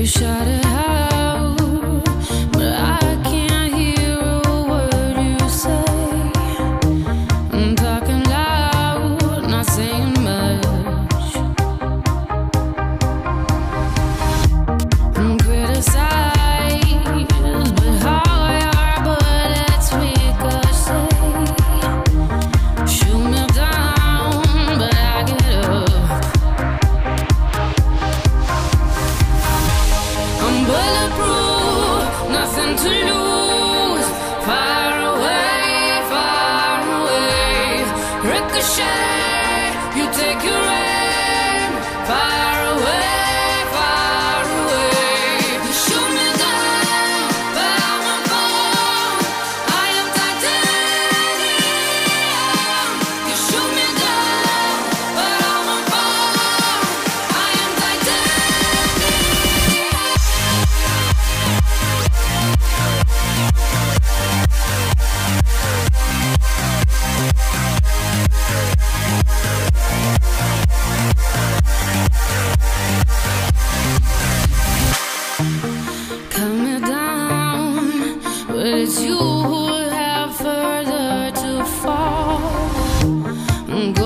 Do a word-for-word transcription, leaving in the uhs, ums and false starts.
shout it out, but I can't hear a word you say. I'm talking loud, not saying much. I'm criticized, but how your bullets ricochet. Shoot me down, but I get up. I'm bulletproof, nothing to lose. Far away, far away. Ricochet, you take your aim. Far away, far away. You shoot me down, but I won't fall. I am titanium. You shoot me down, but I won't fall. I am titanium. Cut me down, but it's you who have further to fall. Go